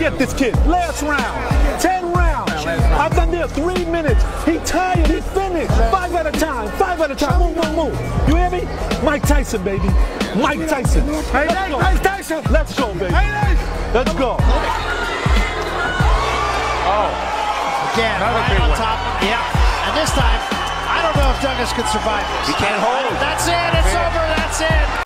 get this kid. Last round. 10 rounds. I've done there 3 minutes. He tired. He finished. 5 at a time. 5 at a time. Move, move, move. You hear me? Mike Tyson, baby. Mike Tyson. Hey, Let's go. Mike Tyson. Let's go, baby. Let's go. Again, right on top. Yeah. And this time, I don't know if Douglas could survive this. He can't hold. That's it. It's over. That's it.